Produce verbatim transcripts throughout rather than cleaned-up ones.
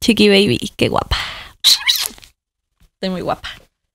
Chiqui baby, qué guapa. Estoy muy guapa.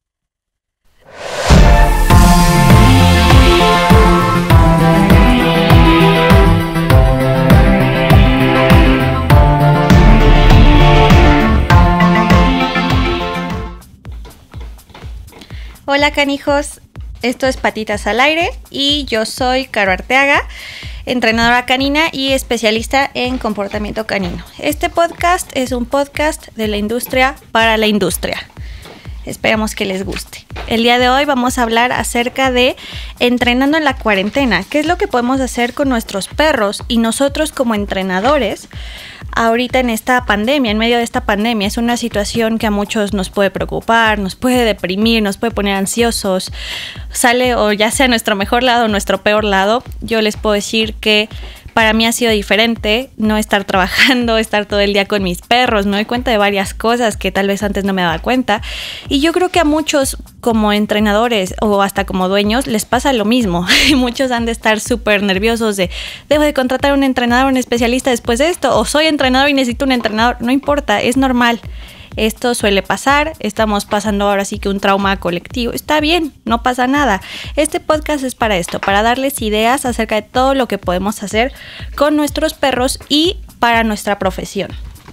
Hola canijos, esto es Patitas al Aire y yo soy Caro Arteaga, entrenadora canina y especialista en comportamiento canino. Este podcast es un podcast de la industria para la industria. Esperamos que les guste. El día de hoy vamos a hablar acerca de entrenando en la cuarentena. ¿Qué es lo que podemos hacer con nuestros perros y nosotros como entrenadores ahorita en esta pandemia, en medio de esta pandemia? Es una situación que a muchos nos puede preocupar, nos puede deprimir, nos puede poner ansiosos. Sale o ya sea nuestro mejor lado o nuestro peor lado. Yo les puedo decir que para mí ha sido diferente no estar trabajando, estar todo el día con mis perros. Me doy cuenta de varias cosas que tal vez antes no me daba cuenta. Y yo creo que a muchos como entrenadores o hasta como dueños les pasa lo mismo. Y muchos han de estar súper nerviosos de debo de contratar un entrenador, un especialista después de esto. O soy entrenador y necesito un entrenador. No importa, es normal. Esto suele pasar, estamos pasando ahora sí que un trauma colectivo. Está bien, no pasa nada. Este podcast es para esto, para darles ideas acerca de todo lo que podemos hacer con nuestros perros y para nuestra profesión.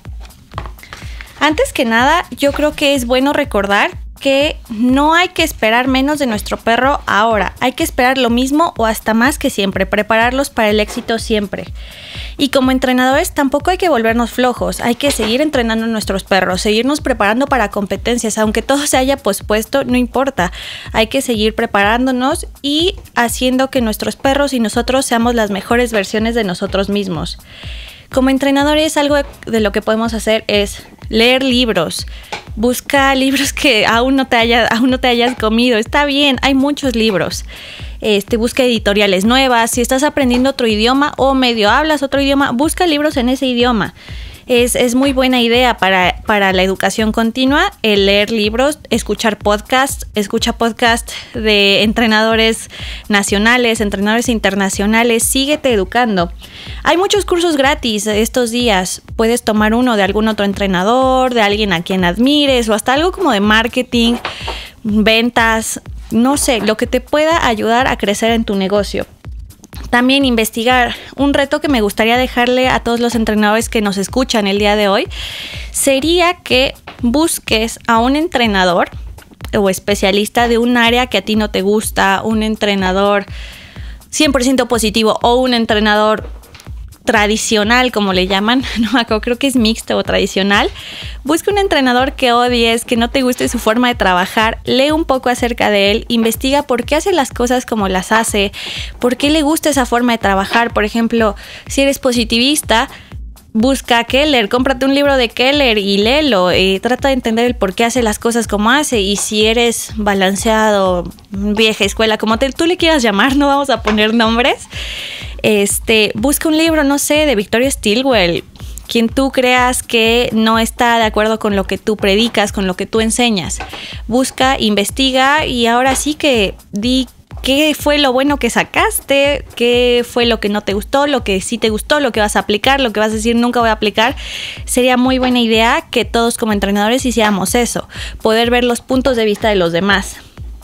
Antes que nada, yo creo que es bueno recordar que no hay que esperar menos de nuestro perro ahora. Hay que esperar lo mismo o hasta más que siempre, prepararlos para el éxito siempre. Y como entrenadores tampoco hay que volvernos flojos, hay que seguir entrenando a nuestros perros, seguirnos preparando para competencias, aunque todo se haya pospuesto, no importa, hay que seguir preparándonos y haciendo que nuestros perros y nosotros seamos las mejores versiones de nosotros mismos. Como entrenadores, algo de lo que podemos hacer es leer libros. Busca libros que aún no te haya, aún no te hayas comido. Está bien, hay muchos libros. Este, busca editoriales nuevas. Si estás aprendiendo otro idioma o medio hablas otro idioma, busca libros en ese idioma. Es, es muy buena idea para, para la educación continua el leer libros, escuchar podcasts, escucha podcasts de entrenadores nacionales, entrenadores internacionales, síguete educando. Hay muchos cursos gratis estos días, puedes tomar uno de algún otro entrenador, de alguien a quien admires o hasta algo como de marketing, ventas, no sé, lo que te pueda ayudar a crecer en tu negocio. También investigar. Un reto que me gustaría dejarle a todos los entrenadores que nos escuchan el día de hoy sería que busques a un entrenador o especialista de un área que a ti no te gusta, un entrenador cien por ciento positivo o un entrenador tradicional, como le llaman, no me acuerdo, creo que es mixto o tradicional. Busca un entrenador que odies, que no te guste su forma de trabajar, lee un poco acerca de él, investiga por qué hace las cosas como las hace, por qué le gusta esa forma de trabajar. Por ejemplo, si eres positivista, busca a Keller, cómprate un libro de Keller y léelo, y trata de entender el por qué hace las cosas como hace. Y si eres balanceado, vieja escuela, como te, tú le quieras llamar, no vamos a poner nombres, este, busca un libro, no sé, de Victoria Stilwell, quien tú creas que no está de acuerdo con lo que tú predicas, con lo que tú enseñas. Busca, investiga y ahora sí que di qué fue lo bueno que sacaste, qué fue lo que no te gustó, lo que sí te gustó, lo que vas a aplicar, lo que vas a decir nunca voy a aplicar. Sería muy buena idea que todos como entrenadores hiciéramos eso, poder ver los puntos de vista de los demás.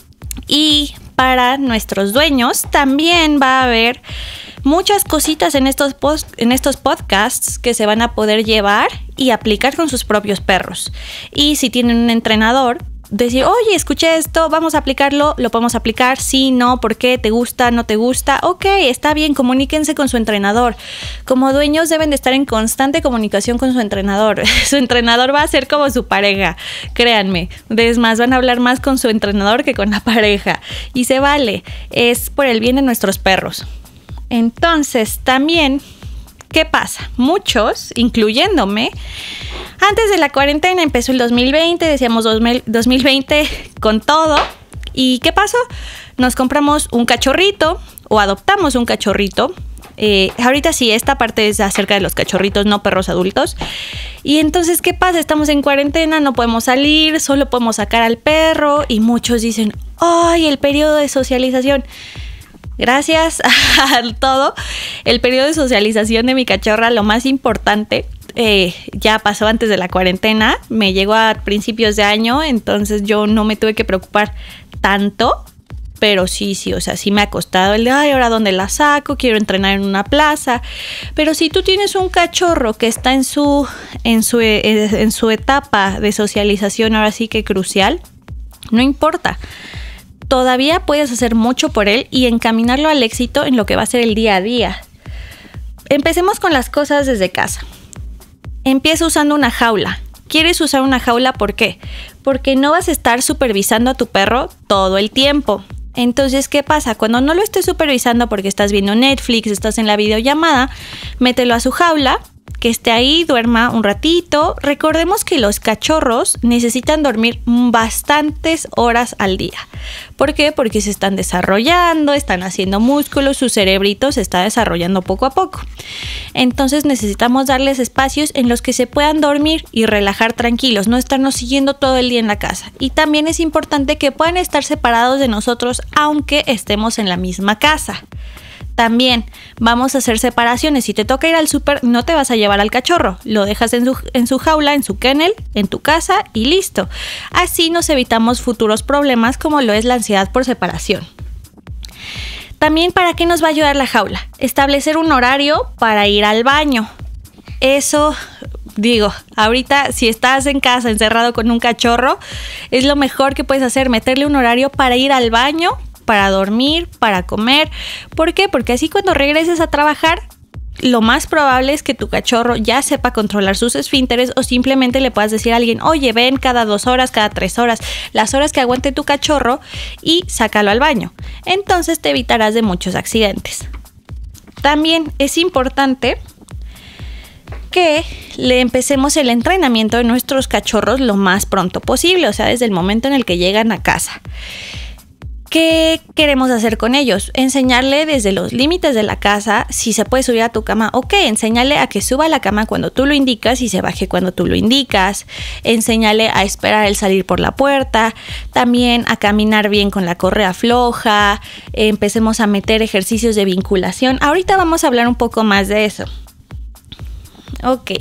Y para nuestros dueños también va a haber muchas cositas en estos, post, en estos podcasts que se van a poder llevar y aplicar con sus propios perros. Y si tienen un entrenador, decir, oye, escuché esto, vamos a aplicarlo, lo podemos aplicar, sí, no, ¿por qué? ¿Te gusta? ¿No te gusta? Ok, está bien, comuníquense con su entrenador. Como dueños deben de estar en constante comunicación con su entrenador. Su entrenador va a ser como su pareja, créanme. Es más, van a hablar más con su entrenador que con la pareja. Y se vale, es por el bien de nuestros perros. Entonces, también, ¿qué pasa? Muchos, incluyéndome, antes de la cuarentena empezó el dos mil veinte, decíamos dos mil veinte con todo. ¿Y qué pasó? Nos compramos un cachorrito o adoptamos un cachorrito. Eh, ahorita sí, esta parte es acerca de los cachorritos, no perros adultos. Y entonces, ¿qué pasa? Estamos en cuarentena, no podemos salir, solo podemos sacar al perro. Y muchos dicen, ¡ay, el periodo de socialización! Gracias a todo, el periodo de socialización de mi cachorra, lo más importante eh, ya pasó antes de la cuarentena, me llegó a principios de año, entonces yo no me tuve que preocupar tanto. Pero sí, sí, o sea, sí me ha costado el de, ay, ahora dónde la saco, quiero entrenar en una plaza. Pero si tú tienes un cachorro que está en su, en su, en su etapa de socialización, ahora sí que crucial, no importa. Todavía puedes hacer mucho por él y encaminarlo al éxito en lo que va a ser el día a día. Empecemos con las cosas desde casa. Empieza usando una jaula. ¿Quieres usar una jaula? ¿Por qué? Porque no vas a estar supervisando a tu perro todo el tiempo. Entonces, ¿qué pasa? Cuando no lo estés supervisando porque estás viendo Netflix, estás en la videollamada, mételo a su jaula, que esté ahí, duerma un ratito. Recordemos que los cachorros necesitan dormir bastantes horas al día. ¿Por qué? Porque se están desarrollando, están haciendo músculos, su cerebrito se está desarrollando poco a poco. Entonces necesitamos darles espacios en los que se puedan dormir y relajar tranquilos, no estarnos siguiendo todo el día en la casa. Y también es importante que puedan estar separados de nosotros aunque estemos en la misma casa. También vamos a hacer separaciones. Si te toca ir al súper, no te vas a llevar al cachorro. Lo dejas en su, en su jaula, en su kennel, en tu casa y listo. Así nos evitamos futuros problemas como lo es la ansiedad por separación. También, ¿para qué nos va a ayudar la jaula? Establecer un horario para ir al baño. Eso, digo, ahorita si estás en casa encerrado con un cachorro, es lo mejor que puedes hacer, meterle un horario para ir al baño, para dormir, para comer. ¿Por qué? Porque así cuando regreses a trabajar, lo más probable es que tu cachorro ya sepa controlar sus esfínteres o simplemente le puedas decir a alguien, oye, ven cada dos horas, cada tres horas, las horas que aguante tu cachorro y sácalo al baño. Entonces te evitarás de muchos accidentes. También es importante que le empecemos el entrenamiento de nuestros cachorros lo más pronto posible, o sea, desde el momento en el que llegan a casa. ¿Qué queremos hacer con ellos? Enseñarle desde los límites de la casa, si se puede subir a tu cama, ok, enséñale a que suba a la cama cuando tú lo indicas y se baje cuando tú lo indicas. Enséñale a esperar el salir por la puerta, también a caminar bien con la correa floja. Empecemos a meter ejercicios de vinculación. Ahorita vamos a hablar un poco más de eso. Ok,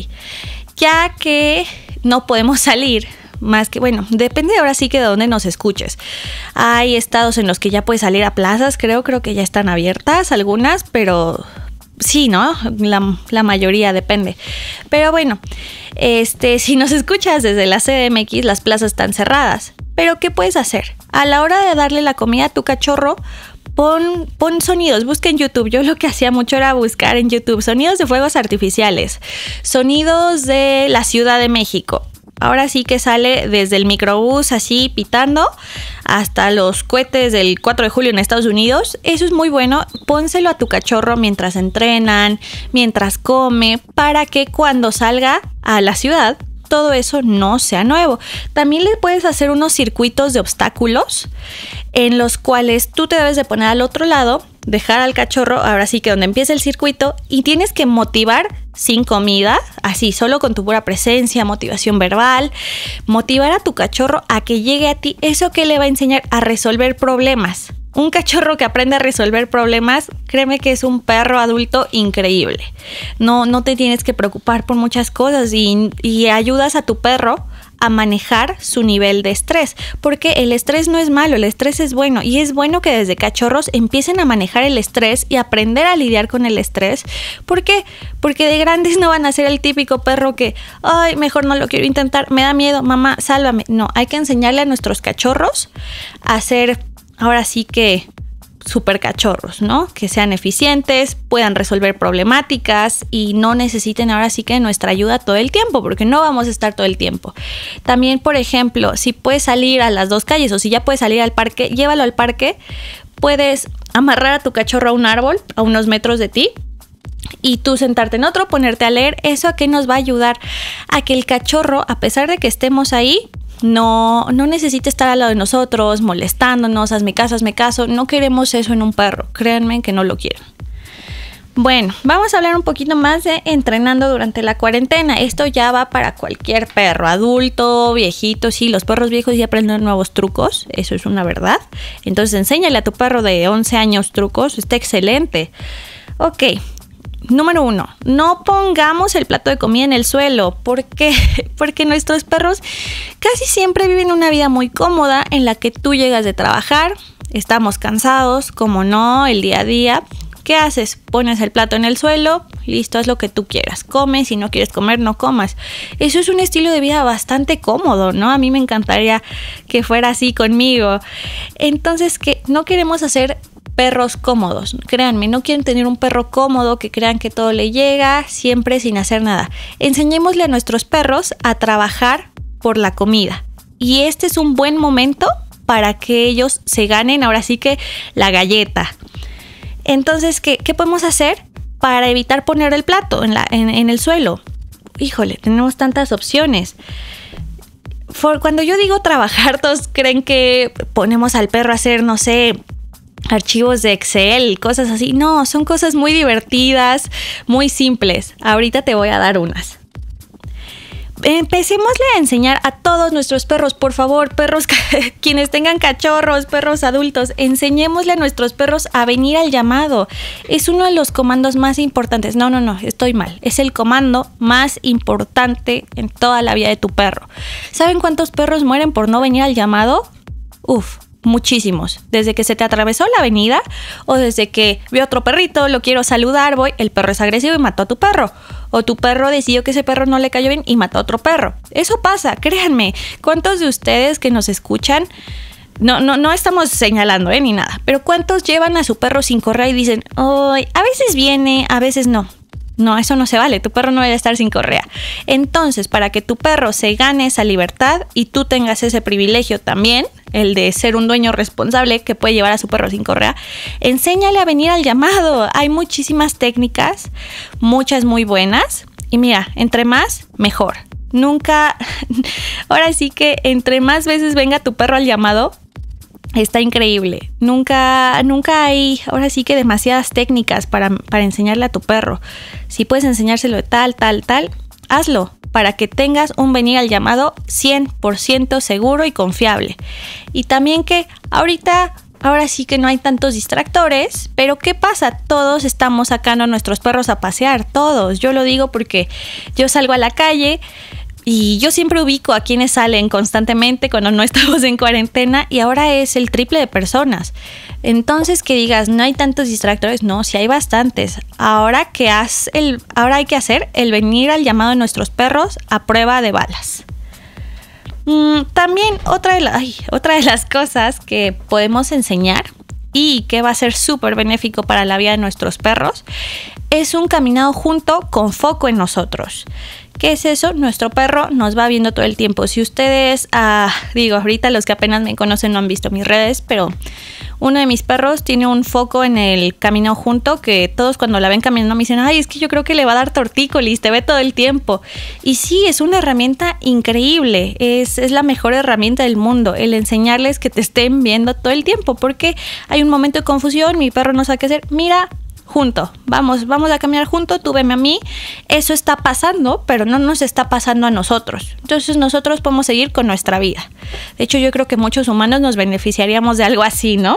ya que no podemos salir, más que, bueno, depende ahora sí que de dónde nos escuches. Hay estados en los que ya puedes salir a plazas, creo, creo que ya están abiertas algunas, pero sí, ¿no? La, la mayoría depende. Pero bueno, este, si nos escuchas desde la C D M X, las plazas están cerradas. Pero ¿qué puedes hacer? A la hora de darle la comida a tu cachorro, Pon, pon sonidos, busca en YouTube. Yo lo que hacía mucho era buscar en YouTube sonidos de fuegos artificiales, sonidos de la Ciudad de México. Ahora sí que sale desde el microbús así pitando hasta los cohetes del cuatro de julio en Estados Unidos. Eso es muy bueno. Pónselo a tu cachorro mientras entrenan, mientras come, para que cuando salga a la ciudad todo eso no sea nuevo. También le puedes hacer unos circuitos de obstáculos en los cuales tú te debes de poner al otro lado, dejar al cachorro, ahora sí que donde empieza el circuito, y tienes que motivar sin comida, así solo con tu pura presencia, motivación verbal, motivar a tu cachorro a que llegue a ti. ¿Eso qué le va a enseñar? A resolver problemas. Un cachorro que aprende a resolver problemas, créeme que es un perro adulto increíble. No, no te tienes que preocupar por muchas cosas y, y ayudas a tu perro a manejar su nivel de estrés, porque el estrés no es malo, el estrés es bueno, y es bueno que desde cachorros empiecen a manejar el estrés y aprender a lidiar con el estrés. ¿Por qué? Porque de grandes no van a ser el típico perro que, ay, mejor no lo quiero intentar, me da miedo, mamá, sálvame. No, hay que enseñarle a nuestros cachorros a ser, ahora sí que super cachorros, ¿no? Que sean eficientes, puedan resolver problemáticas y no necesiten ahora sí que nuestra ayuda todo el tiempo, porque no vamos a estar todo el tiempo. También, por ejemplo, si puedes salir a las dos calles o si ya puedes salir al parque, llévalo al parque. Puedes amarrar a tu cachorro a un árbol a unos metros de ti y tú sentarte en otro, ponerte a leer. ¿Eso a qué nos va a ayudar? A que el cachorro, a pesar de que estemos ahí, No, no necesita estar al lado de nosotros, molestándonos, hazme caso, hazme caso. No queremos eso en un perro, créanme que no lo quieren. Bueno, vamos a hablar un poquito más de entrenando durante la cuarentena. Esto ya va para cualquier perro, adulto, viejito. Sí, los perros viejos ya aprenden nuevos trucos, eso es una verdad. Entonces enséñale a tu perro de once años trucos, está excelente. Ok, Número uno, no pongamos el plato de comida en el suelo. ¿Por qué? Porque nuestros perros casi siempre viven una vida muy cómoda en la que tú llegas de trabajar, estamos cansados, como no, el día a día. ¿Qué haces? Pones el plato en el suelo, listo, haz lo que tú quieras. Come, si no quieres comer, no comas. Eso es un estilo de vida bastante cómodo, ¿no? A mí me encantaría que fuera así conmigo. Entonces, que no queremos hacer perros cómodos. Créanme, no quieren tener un perro cómodo que crean que todo le llega siempre sin hacer nada. Enseñémosle a nuestros perros a trabajar por la comida. Y este es un buen momento para que ellos se ganen ahora sí que la galleta. Entonces, ¿qué, qué podemos hacer para evitar poner el plato en, la, en, en el suelo? Híjole, tenemos tantas opciones. For, cuando yo digo trabajar, todos creen que ponemos al perro a hacer, no sé, archivos de Excel, cosas así. No, son cosas muy divertidas, muy simples. Ahorita te voy a dar unas. Empecémosle a enseñar a todos nuestros perros, por favor, perros, quienes tengan cachorros, perros adultos, enseñémosle a nuestros perros a venir al llamado. Es uno de los comandos más importantes. No, no, no, estoy mal. Es el comando más importante en toda la vida de tu perro. ¿Saben cuántos perros mueren por no venir al llamado? Uf. Muchísimos, desde que se te atravesó la avenida o desde que veo otro perrito, lo quiero saludar, voy, el perro es agresivo y mató a tu perro, o tu perro decidió que ese perro no le cayó bien y mató a otro perro. Eso pasa, créanme. ¿Cuántos de ustedes que nos escuchan, no, no, no estamos señalando eh, ni nada, pero cuántos llevan a su perro sin correa y dicen, ay, a veces viene, a veces no? No, eso no se vale, tu perro no debe estar sin correa. Entonces, para que tu perro se gane esa libertad y tú tengas ese privilegio también, el de ser un dueño responsable que puede llevar a su perro sin correa, enséñale a venir al llamado. Hay muchísimas técnicas, muchas muy buenas. Y mira, entre más, mejor. Nunca, ahora sí que entre más veces venga tu perro al llamado, está increíble. Nunca, nunca hay, ahora sí que demasiadas técnicas para, para enseñarle a tu perro. Si puedes enseñárselo de tal, tal, tal, hazlo para que tengas un venir al llamado cien por ciento seguro y confiable. Y también que ahorita, ahora sí que no hay tantos distractores, pero ¿qué pasa? Todos estamos sacando a nuestros perros a pasear, todos. Yo lo digo porque yo salgo a la calle y yo siempre ubico a quienes salen constantemente cuando no estamos en cuarentena y ahora es el triple de personas. Entonces que digas, no hay tantos distractores, no, sí hay bastantes. Ahora, que haz el, ahora hay que hacer el venir al llamado de nuestros perros a prueba de balas. Mm, también otra de, la, ay, otra de las cosas que podemos enseñar y que va a ser súper benéfico para la vida de nuestros perros es un caminado junto con foco en nosotros. ¿Qué es eso? Nuestro perro nos va viendo todo el tiempo. Si ustedes, ah, digo, ahorita los que apenas me conocen no han visto mis redes, pero uno de mis perros tiene un foco en el camino junto que todos cuando la ven caminando me dicen, ay, es que yo creo que le va a dar tortícolis, te ve todo el tiempo. Y sí, es una herramienta increíble, es, es la mejor herramienta del mundo, el enseñarles que te estén viendo todo el tiempo, porque hay un momento de confusión, mi perro no sabe qué hacer, mira, junto, vamos, vamos a caminar junto, tú veme a mí, eso está pasando, pero no nos está pasando a nosotros. Entonces nosotros podemos seguir con nuestra vida. De hecho, yo creo que muchos humanos nos beneficiaríamos de algo así, ¿no?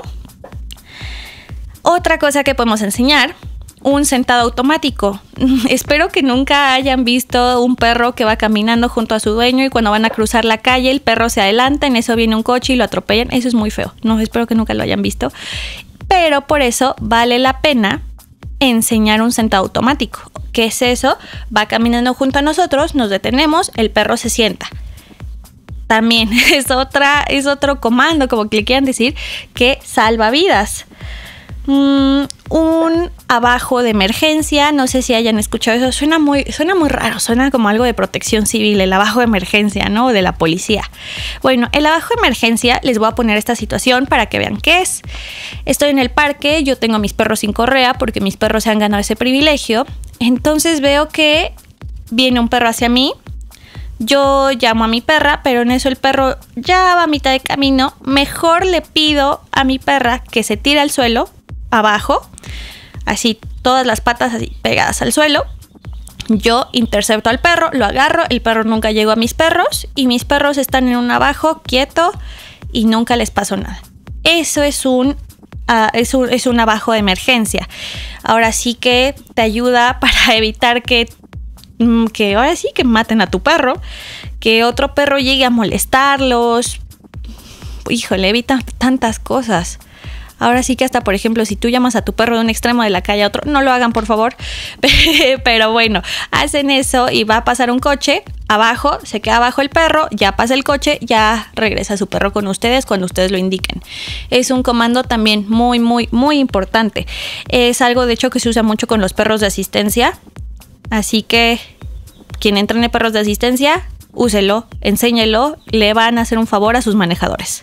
Otra cosa que podemos enseñar, un sentado automático. Espero que nunca hayan visto un perro que va caminando junto a su dueño y cuando van a cruzar la calle el perro se adelanta, en eso viene un coche y lo atropellan. Eso es muy feo. No, espero que nunca lo hayan visto. Pero por eso vale la pena enseñar un sentado automático. ¿Qué es eso? Va caminando junto a nosotros, nos detenemos, el perro se sienta. También es otra, es otro comando, como que le quieran decir, que salva vidas. Mm, un abajo de emergencia, no sé si hayan escuchado eso, suena muy, suena muy raro, suena como algo de protección civil, el abajo de emergencia, ¿no? O de la policía. Bueno, el abajo de emergencia, les voy a poner esta situación para que vean qué es. Estoy en el parque, yo tengo a mis perros sin correa porque mis perros se han ganado ese privilegio. Entonces veo que viene un perro hacia mí. Yo llamo a mi perra, pero en eso el perro ya va a mitad de camino. Mejor le pido a mi perra que se tire al suelo, abajo, así todas las patas así pegadas al suelo. Yo intercepto al perro, lo agarro, el perro nunca llegó a mis perros y mis perros están en un abajo, quieto y nunca les pasó nada. Eso es un uh, es, un, es un abajo de emergencia. Ahora sí que te ayuda para evitar que, que ahora sí que maten a tu perro, que otro perro llegue a molestarlos. Híjole, evita tantas cosas. Ahora sí que hasta, por ejemplo, si tú llamas a tu perro de un extremo de la calle a otro, no lo hagan, por favor. Pero bueno, hacen eso y va a pasar un coche abajo, se queda abajo el perro, ya pasa el coche, ya regresa su perro con ustedes cuando ustedes lo indiquen. Es un comando también muy, muy, muy importante. Es algo, de hecho, que se usa mucho con los perros de asistencia. Así que quien entrene perros de asistencia, úselo, enséñelo, le van a hacer un favor a sus manejadores.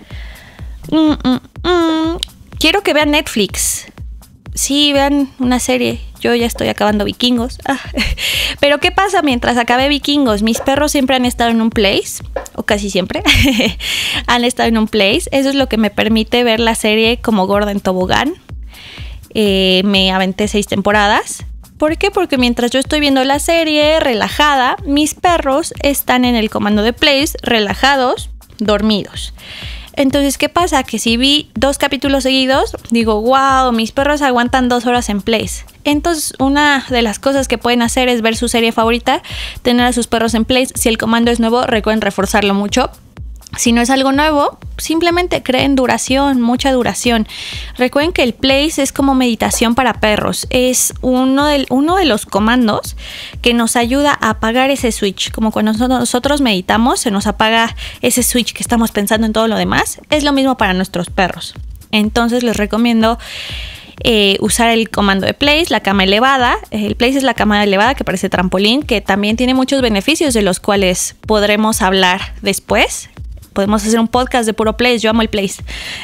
Mm, mm, mm. Quiero que vean Netflix. Sí, vean una serie. Yo ya estoy acabando Vikingos. Ah. Pero ¿qué pasa mientras acabe Vikingos? Mis perros siempre han estado en un place, o casi siempre han estado en un place. Eso es lo que me permite ver la serie como gorda en tobogán. Eh, me aventé seis temporadas. ¿Por qué? Porque mientras yo estoy viendo la serie relajada, mis perros están en el comando de place, relajados, dormidos. Entonces, ¿qué pasa? Que si vi dos capítulos seguidos, digo, wow, mis perros aguantan dos horas en place. Entonces, una de las cosas que pueden hacer es ver su serie favorita, tener a sus perros en place. Si el comando es nuevo, recuerden reforzarlo mucho. Si no es algo nuevo, simplemente creen duración, mucha duración. Recuerden que el place es como meditación para perros. Es uno de, uno de los comandos que nos ayuda a apagar ese switch. Como cuando nosotros meditamos, se nos apaga ese switch que estamos pensando en todo lo demás. Es lo mismo para nuestros perros. Entonces les recomiendo eh, usar el comando de place, la cama elevada. El place es la cama elevada que parece trampolín, que también tiene muchos beneficios de los cuales podremos hablar después. Podemos hacer un podcast de puro place. Yo amo el place.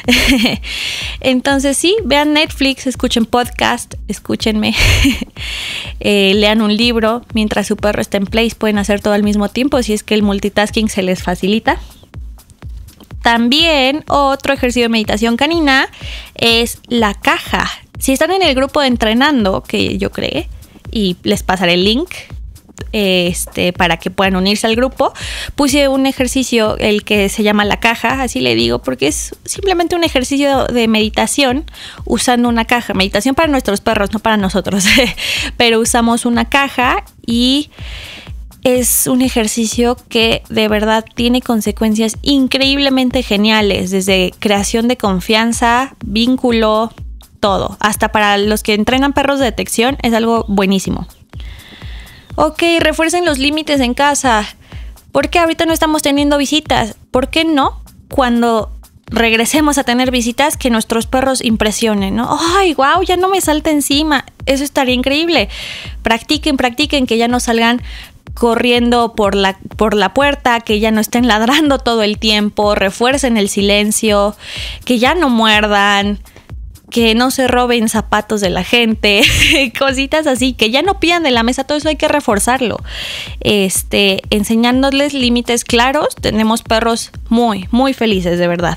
Entonces sí, vean Netflix, escuchen podcast, escúchenme. eh, lean un libro. Mientras su perro está en place, pueden hacer todo al mismo tiempo si es que el multitasking se les facilita. También otro ejercicio de meditación canina es la caja. Si están en el grupo de entrenando, que yo creé, y les pasaré el link, Este, para que puedan unirse al grupo, puse un ejercicio, el que se llama la caja, así le digo, porque es simplemente un ejercicio de meditación usando una caja. Meditación para nuestros perros, no para nosotros, pero usamos una caja y es un ejercicio que de verdad tiene consecuencias increíblemente geniales, desde creación de confianza, vínculo, todo. Hasta para los que entrenan perros de detección es algo buenísimo. Ok, refuercen los límites en casa. ¿Por qué ahorita no estamos teniendo visitas? ¿Por qué no? Cuando regresemos a tener visitas, que nuestros perros impresionen, ¿no? ¡Ay, wow! Ya no me salta encima. Eso estaría increíble. Practiquen, practiquen, que ya no salgan corriendo por la, por la puerta, que ya no estén ladrando todo el tiempo. Refuercen el silencio, que ya no muerdan, que no se roben zapatos de la gente, cositas así, que ya no pidan de la mesa. Todo eso hay que reforzarlo. Este, enseñándoles límites claros, tenemos perros muy, muy felices, de verdad.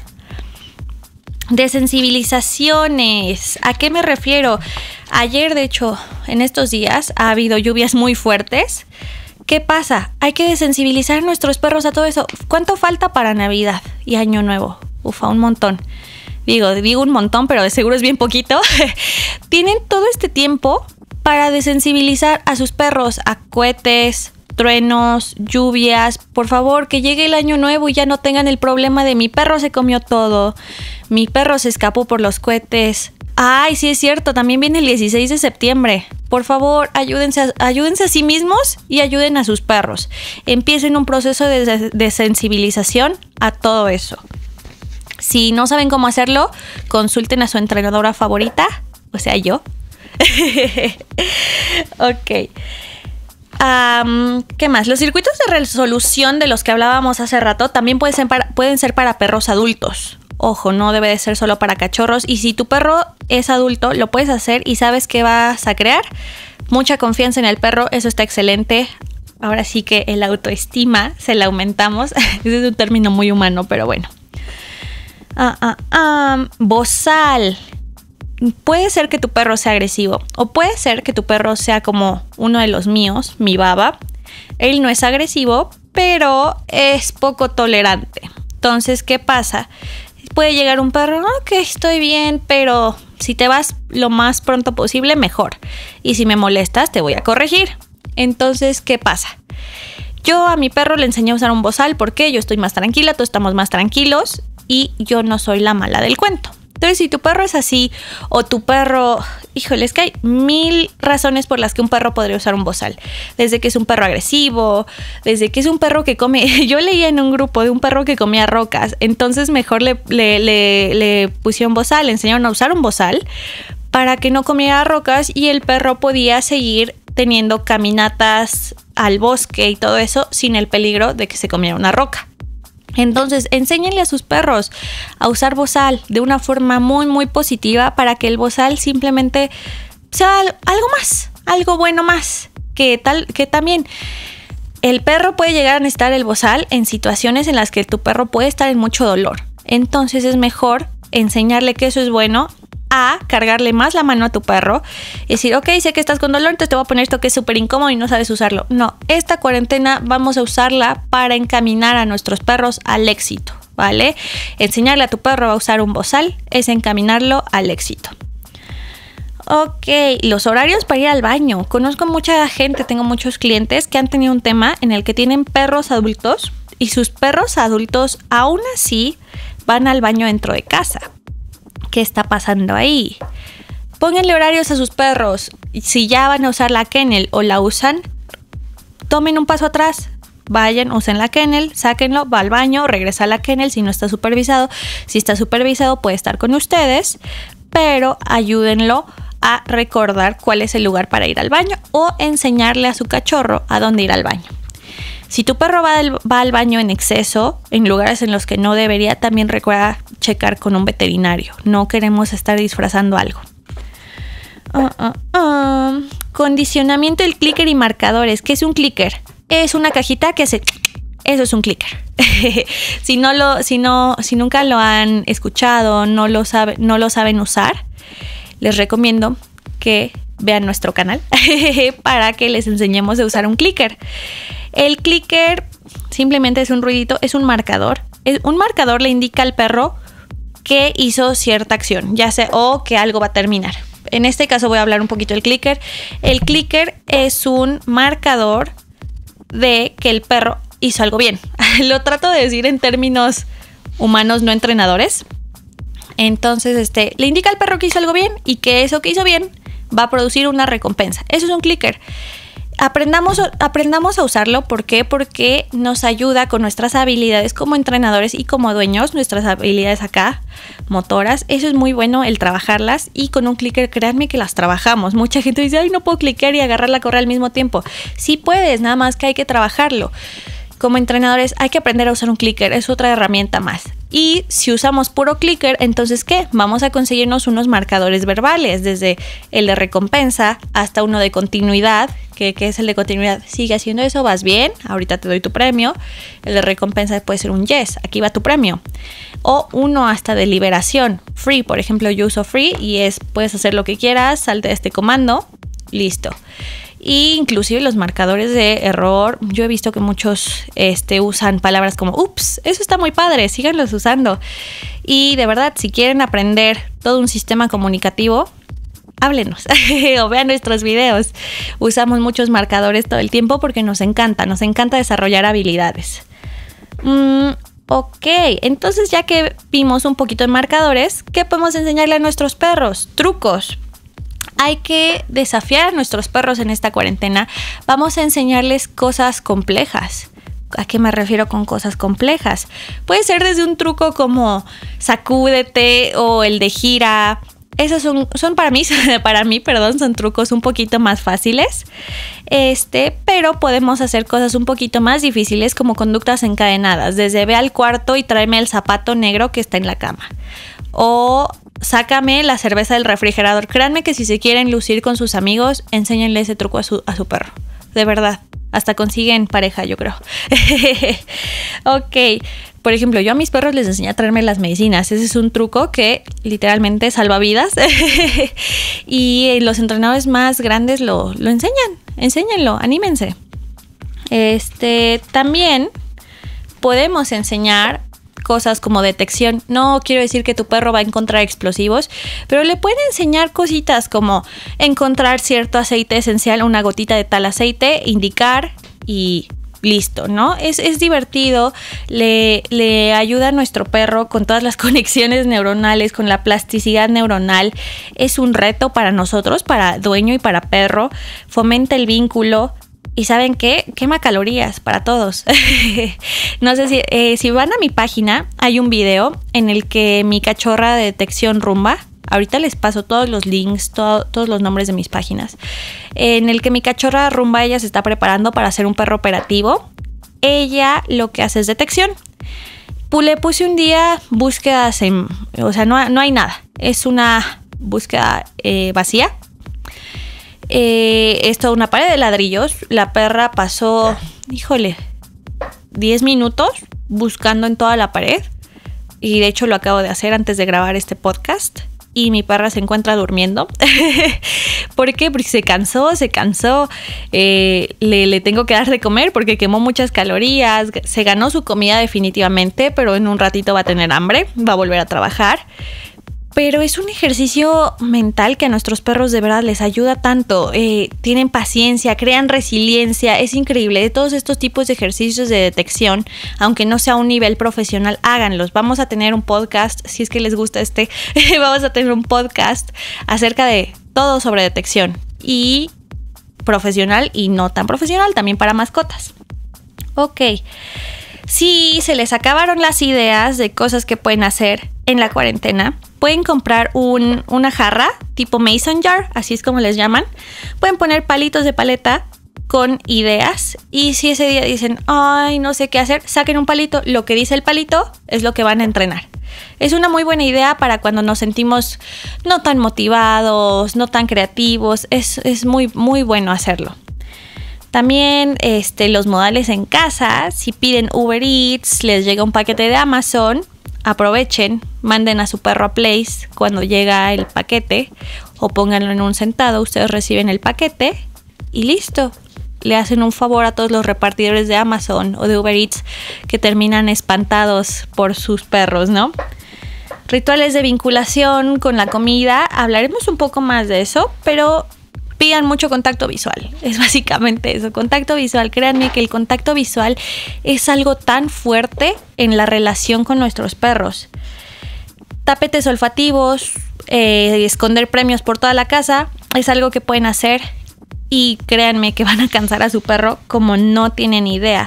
Desensibilizaciones. ¿A qué me refiero? Ayer, de hecho, en estos días ha habido lluvias muy fuertes. ¿Qué pasa? Hay que desensibilizar a nuestros perros a todo eso. ¿Cuánto falta para Navidad y Año Nuevo? Ufa, un montón. Digo, digo un montón, pero de seguro es bien poquito. Tienen todo este tiempo para desensibilizar a sus perros a cohetes, truenos, lluvias. Por favor, que llegue el año nuevo y ya no tengan el problema de mi perro se comió todo, mi perro se escapó por los cohetes. Ay, sí es cierto, también viene el dieciséis de septiembre. Por favor, ayúdense a, ayúdense a sí mismos y ayuden a sus perros. Empiecen un proceso de desensibilización a todo eso. Si no saben cómo hacerlo, consulten a su entrenadora favorita, o sea, yo. Ok. Um, ¿Qué más? Los circuitos de resolución de los que hablábamos hace rato también pueden ser para, pueden ser para perros adultos. Ojo, no debe de ser solo para cachorros. Y si tu perro es adulto, lo puedes hacer y sabes que vas a crear mucha confianza en el perro. Eso está excelente. Ahora sí que el autoestima se la aumentamos. Ese es un término muy humano, pero bueno. Ah, ah, ah, bozal. Puede ser que tu perro sea agresivo o puede ser que tu perro sea como uno de los míos, mi baba. Él no es agresivo, pero es poco tolerante. Entonces, ¿qué pasa? Puede llegar un perro, ok, estoy bien, pero si te vas lo más pronto posible, mejor. Y si me molestas, te voy a corregir. Entonces, ¿qué pasa? Yo a mi perro le enseñé a usar un bozal porque yo estoy más tranquila, todos estamos más tranquilos y yo no soy la mala del cuento. Entonces, si tu perro es así o tu perro... Híjole, es que hay mil razones por las que un perro podría usar un bozal. Desde que es un perro agresivo, desde que es un perro que come... Yo leía en un grupo de un perro que comía rocas. Entonces, mejor le, le, le, le pusieron bozal, le enseñaron a usar un bozal para que no comiera rocas y el perro podía seguir teniendo caminatas al bosque y todo eso sin el peligro de que se comiera una roca. Entonces, enséñenle a sus perros a usar bozal de una forma muy, muy positiva para que el bozal simplemente sea algo más, algo bueno más. Que, tal, que también el perro puede llegar a necesitar el bozal en situaciones en las que tu perro puede estar en mucho dolor. Entonces, es mejor enseñarle que eso es bueno a cargarle más la mano a tu perro y decir, ok, sé que estás con dolor, entonces te voy a poner esto que es súper incómodo y no sabes usarlo. No, esta cuarentena vamos a usarla para encaminar a nuestros perros al éxito, ¿vale? Enseñarle a tu perro a usar un bozal es encaminarlo al éxito. Ok, los horarios para ir al baño. Conozco mucha gente, tengo muchos clientes que han tenido un tema en el que tienen perros adultos y sus perros adultos aún así van al baño dentro de casa. ¿Qué está pasando ahí? Pónganle horarios a sus perros. Si ya van a usar la kennel o la usan, tomen un paso atrás. Vayan, usen la kennel, sáquenlo, va al baño, regresa a la kennel si no está supervisado. Si está supervisado puede estar con ustedes, pero ayúdenlo a recordar cuál es el lugar para ir al baño o enseñarle a su cachorro a dónde ir al baño. Si tu perro va al, va al baño en exceso, en lugares en los que no debería, también recuerda checar con un veterinario. No queremos estar disfrazando algo. Uh, uh, uh. Condicionamiento del clicker y marcadores. ¿Qué es un clicker? Es una cajita que hace... Eso es un clicker. si, no lo, si, no, si nunca lo han escuchado, no lo, sabe, no lo saben usar, les recomiendo que vean nuestro canal para que les enseñemos a usar un clicker. El clicker simplemente es un ruidito, es un marcador. Un marcador le indica al perro que hizo cierta acción, ya sea o que algo va a terminar. En este caso voy a hablar un poquito del clicker. El clicker es un marcador de que el perro hizo algo bien. Lo trato de decir en términos humanos, no entrenadores. Entonces, este, le indica al perro que hizo algo bien y que eso que hizo bien va a producir una recompensa. Eso es un clicker. Aprendamos, aprendamos a usarlo. ¿Por qué? Porque nos ayuda con nuestras habilidades como entrenadores y como dueños, nuestras habilidades acá, motoras. Eso es muy bueno el trabajarlas y con un clicker, créanme que las trabajamos. Mucha gente dice, ay, no puedo cliquear y agarrar la correa al mismo tiempo. Sí puedes, nada más que hay que trabajarlo. Como entrenadores hay que aprender a usar un clicker, es otra herramienta más. Y si usamos puro clicker, entonces ¿qué? Vamos a conseguirnos unos marcadores verbales, desde el de recompensa hasta uno de continuidad. ¿Qué, qué es el de continuidad? Sigue haciendo eso, vas bien, ahorita te doy tu premio. El de recompensa puede ser un yes, aquí va tu premio. O uno hasta de liberación, free, por ejemplo, yo uso free y es puedes hacer lo que quieras, salte de este comando, listo. Y inclusive los marcadores de error, yo he visto que muchos este, usan palabras como ups, eso está muy padre, síganlos usando. Y de verdad, si quieren aprender todo un sistema comunicativo, háblenos o vean nuestros videos. Usamos muchos marcadores todo el tiempo porque nos encanta, nos encanta desarrollar habilidades. Mm, ok, entonces ya que vimos un poquito de marcadores, ¿qué podemos enseñarle a nuestros perros? Trucos. Hay que desafiar a nuestros perros en esta cuarentena. Vamos a enseñarles cosas complejas. ¿A qué me refiero con cosas complejas? Puede ser desde un truco como sacúdete o el de gira. Esos son, son para mí, para mí, perdón, son trucos un poquito más fáciles. Este, pero podemos hacer cosas un poquito más difíciles como conductas encadenadas. Desde ve al cuarto y tráeme el zapato negro que está en la cama. O sácame la cerveza del refrigerador. Créanme que si se quieren lucir con sus amigos, enséñenle ese truco a su, a su perro. De verdad. Hasta consiguen pareja, yo creo. Ok. Por ejemplo, yo a mis perros les enseñé a traerme las medicinas. Ese es un truco que literalmente salva vidas. Y los entrenadores más grandes lo, lo enseñan. Enséñenlo, anímense. Este, también podemos enseñar cosas como detección. No quiero decir que tu perro va a encontrar explosivos, pero le pueden enseñar cositas como encontrar cierto aceite esencial, una gotita de tal aceite, indicar y listo, ¿no? Es, es divertido, le, le ayuda a nuestro perro con todas las conexiones neuronales, con la plasticidad neuronal. Es un reto para nosotros, para dueño y para perro. Fomenta el vínculo. ¿Y saben qué? Quema calorías para todos. No sé si, eh, si van a mi página, hay un video en el que mi cachorra de detección Rumba, ahorita les paso todos los links, todo, todos los nombres de mis páginas, en el que mi cachorra Rumba, ella se está preparando para ser un perro operativo. Ella lo que hace es detección. Le puse un día búsquedas en, o sea, no, no hay nada. Es una búsqueda eh, vacía. Eh, es toda una pared de ladrillos. La perra pasó, híjole, diez minutos buscando en toda la pared. Y de hecho lo acabo de hacer antes de grabar este podcast. Y mi perra se encuentra durmiendo. ¿Por qué? Porque se cansó, se cansó. Eh, le, le tengo que dar de comer porque quemó muchas calorías. Se ganó su comida definitivamente, pero en un ratito va a tener hambre. Va a volver a trabajar. Pero es un ejercicio mental que a nuestros perros de verdad les ayuda tanto. Eh, tienen paciencia, crean resiliencia. Es increíble. De todos estos tipos de ejercicios de detección, aunque no sea a un nivel profesional, háganlos. Vamos a tener un podcast, si es que les gusta este, vamos a tener un podcast acerca de todo sobre detección. Y profesional y no tan profesional, también para mascotas. Ok. Si se les acabaron las ideas de cosas que pueden hacer en la cuarentena, pueden comprar un, una jarra tipo mason jar, así es como les llaman. Pueden poner palitos de paleta con ideas y si ese día dicen, ay, no sé qué hacer, saquen un palito. Lo que dice el palito es lo que van a entrenar. Es una muy buena idea para cuando nos sentimos no tan motivados, no tan creativos. Es, es muy, muy bueno hacerlo. También este, los modales en casa, si piden Uber Eats, les llega un paquete de Amazon, aprovechen, manden a su perro a Place cuando llega el paquete o pónganlo en un sentado, ustedes reciben el paquete y listo. Le hacen un favor a todos los repartidores de Amazon o de Uber Eats que terminan espantados por sus perros, ¿no? Rituales de vinculación con la comida, hablaremos un poco más de eso, pero pidan mucho contacto visual, es básicamente eso, contacto visual. Créanme que el contacto visual es algo tan fuerte en la relación con nuestros perros. Tapetes olfativos, eh, esconder premios por toda la casa, es algo que pueden hacer y créanme que van a cansar a su perro como no tienen idea.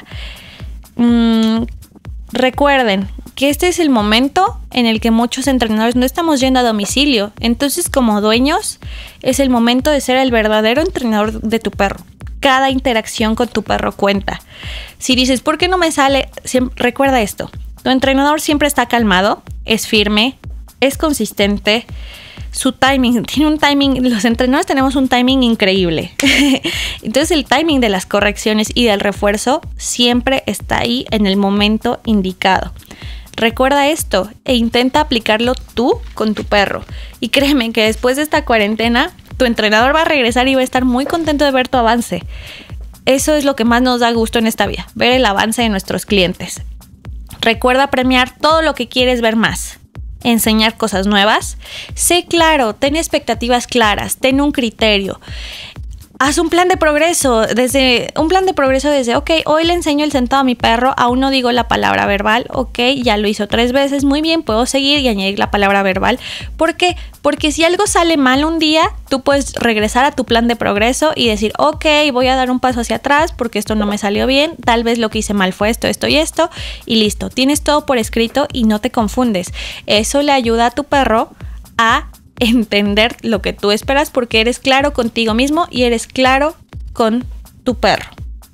Mm, recuerden que este es el momento en el que muchos entrenadores no estamos yendo a domicilio. Entonces, como dueños, es el momento de ser el verdadero entrenador de tu perro. Cada interacción con tu perro cuenta. Si dices, ¿por qué no me sale? Siempre, recuerda esto. Tu entrenador siempre está calmado, es firme, es consistente. Su timing, tiene un timing, los entrenadores tenemos un timing increíble. Entonces el timing de las correcciones y del refuerzo siempre está ahí en el momento indicado. Recuerda esto e intenta aplicarlo tú con tu perro. Y créeme que después de esta cuarentena, tu entrenador va a regresar y va a estar muy contento de ver tu avance. Eso es lo que más nos da gusto en esta vida, ver el avance de nuestros clientes. Recuerda premiar todo lo que quieres ver más. Enseñar cosas nuevas. Sé claro, ten expectativas claras, ten un criterio. Haz un plan de progreso, desde un plan de progreso desde, ok, hoy le enseño el sentado a mi perro, aún no digo la palabra verbal, ok, ya lo hizo tres veces, muy bien, puedo seguir y añadir la palabra verbal. ¿Por qué? Porque si algo sale mal un día, tú puedes regresar a tu plan de progreso y decir, ok, voy a dar un paso hacia atrás porque esto no me salió bien, tal vez lo que hice mal fue esto, esto y esto, y listo. Tienes todo por escrito y no te confundes. Eso le ayuda a tu perro a entender lo que tú esperas porque eres claro contigo mismo y eres claro con tu perro.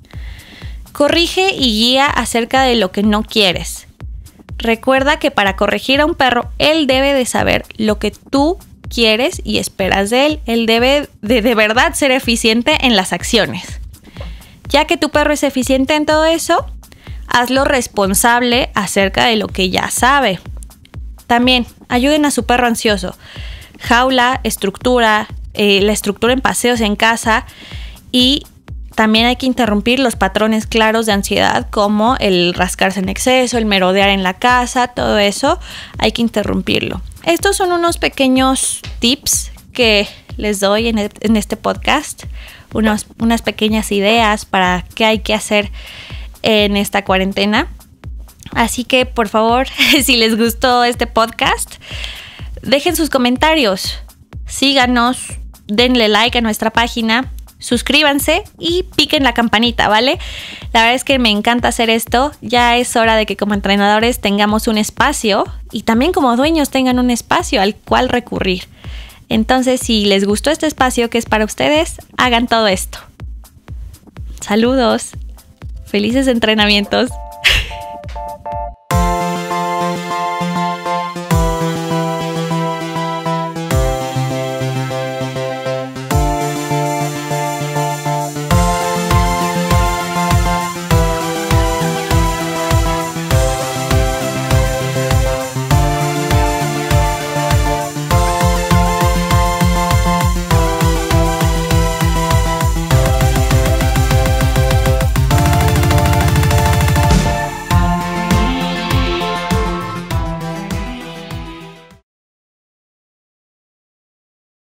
Corrige y guía acerca de lo que no quieres. Recuerda que para corregir a un perro, él debe de saber lo que tú quieres y esperas de él. Él debe de, de verdad ser eficiente en las acciones. Ya que tu perro es eficiente en todo eso, hazlo responsable acerca de lo que ya sabe. También ayuden a su perro ansioso. Jaula, estructura, eh, la estructura en paseos en casa y También hay que interrumpir los patrones claros de ansiedad, como el rascarse en exceso, el merodear en la casa, todo eso hay que interrumpirlo. Estos son unos pequeños tips que les doy en, el, en este podcast, unos, unas pequeñas ideas para qué hay que hacer en esta cuarentena. Así que, por favor, si les gustó este podcast, dejen sus comentarios, síganos, denle like a nuestra página, suscríbanse y piquen la campanita, ¿vale? La verdad es que me encanta hacer esto. Ya es hora de que como entrenadores tengamos un espacio y también como dueños tengan un espacio al cual recurrir. Entonces, si les gustó este espacio que es para ustedes, hagan todo esto. Saludos. Felices entrenamientos.